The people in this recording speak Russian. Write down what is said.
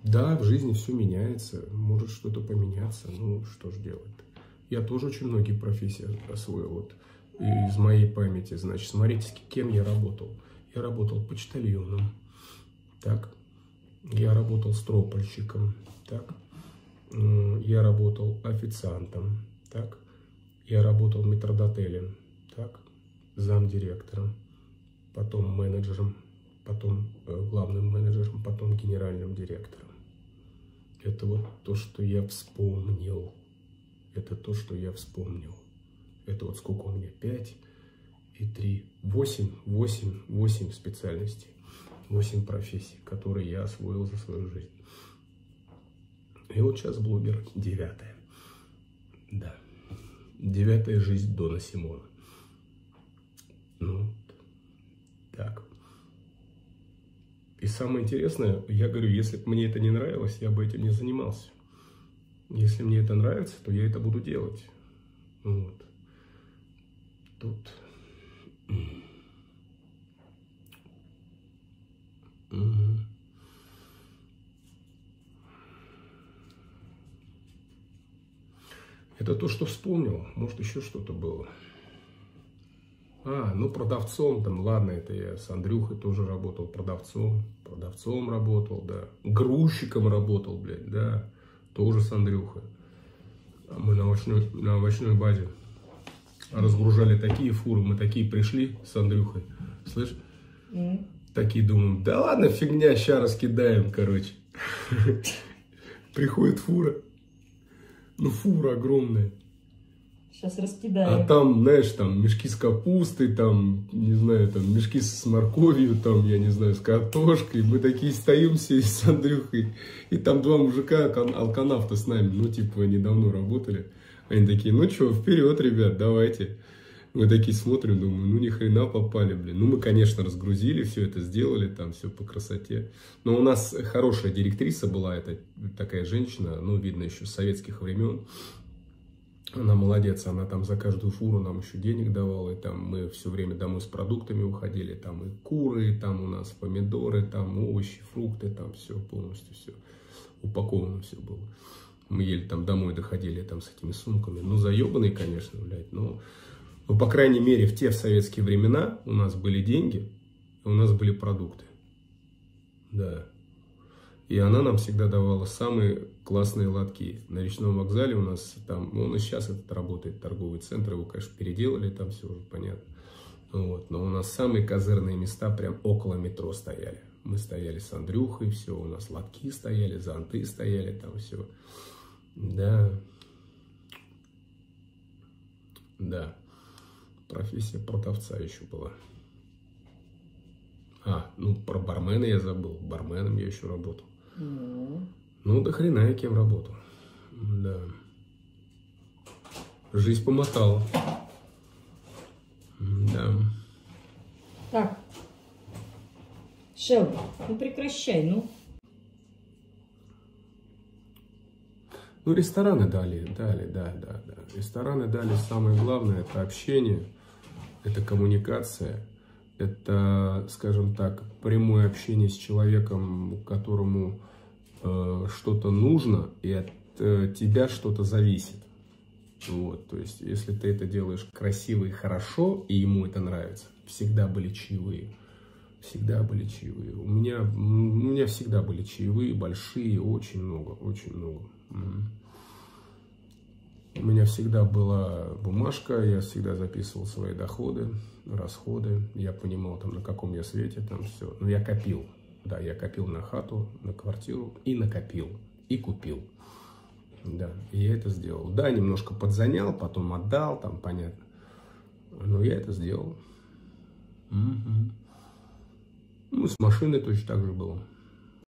Да, в жизни все меняется, может что-то поменяться, ну что ж делать. Я тоже очень многие профессии освоил. Вот из моей памяти, значит, смотрите, кем я работал. Я работал почтальоном, так, я работал стропольщиком, так, я работал официантом, так, я работал метрдотелем, так, замдиректором, потом менеджером, потом главным менеджером, потом генеральным директором. Это вот то, что я вспомнил. Это то, что я вспомнил. Это вот сколько у меня? 5 и 3, 8 специальностей. 8 профессий, которые я освоил за свою жизнь. И вот сейчас блогер 9-я. Да. 9-я жизнь Дона Симона. Ну, так. И самое интересное, я говорю, если бы мне это не нравилось, я бы этим не занимался. Если мне это нравится, то я это буду делать. Вот. Тут. Угу. Это то, что вспомнил. Может, еще что-то было. Ну продавцом там, ладно, это я с Андрюхой тоже работал продавцом. Продавцом работал, да. Грузчиком работал, блядь, да. Тоже с Андрюхой. Мы на овощной базе разгружали такие фуры. Мы такие пришли с Андрюхой. Слышь? Такие думаем, да ладно, фигня, ща раскидаем, короче. Приходит фура. Ну, фура огромная. Сейчас раскидаем. А там, знаешь, там мешки с капустой, там, не знаю, там мешки с морковью, там, я не знаю, с картошкой. Мы такие стоим все с Андрюхой. И там два мужика, алканавта с нами, ну, типа, они давно работали. Они такие, ну, что, вперед, ребят, давайте. Мы такие смотрим, думаю, ну, ни хрена попали, блин. Ну, мы, конечно, разгрузили, все это сделали, там, все по красоте. Но у нас хорошая директриса была, это такая женщина, ну, видно, еще с советских времен. Она молодец, она там за каждую фуру нам еще денег давала, и там мы все время домой с продуктами уходили, там и куры, и там у нас помидоры, там овощи, фрукты, там все полностью, все упаковано все было. Мы еле там домой доходили там с этими сумками, ну заебанные, конечно, блядь, но по крайней мере в те советские времена у нас были деньги, у нас были продукты, да. И она нам всегда давала самые классные лотки. На речном вокзале у нас там, он и сейчас этот работает, торговый центр, его, конечно, переделали, там все уже понятно. Вот. Но у нас самые козырные места прям около метро стояли. Мы стояли с Андрюхой, все, у нас лотки стояли, зонты стояли, там все. Да. Да. Профессия продавца еще была. Ну про бармена я забыл. Барменом я еще работал. Ну, до хрена я кем работал. Да. Жизнь помотала. Да. Так. Шелби, ну прекращай, ну. Ну, рестораны дали, да. Рестораны дали самое главное, это общение, это коммуникация. Это, скажем так, прямое общение с человеком, которому что-то нужно, и от тебя что-то зависит. Вот, то есть, если ты это делаешь красиво и хорошо, и ему это нравится, всегда были чаевые. Всегда были чаевые. У меня всегда были чаевые, большие, очень много, очень много. У меня всегда была бумажка, я всегда записывал свои доходы, расходы, я понимал, там, на каком я свете, там все. Но я копил, да, я копил на хату, на квартиру, и накопил, и купил. Да, и я это сделал. Да, немножко подзанял, потом отдал, там, понятно. Но я это сделал. Ну, с машиной точно так же было.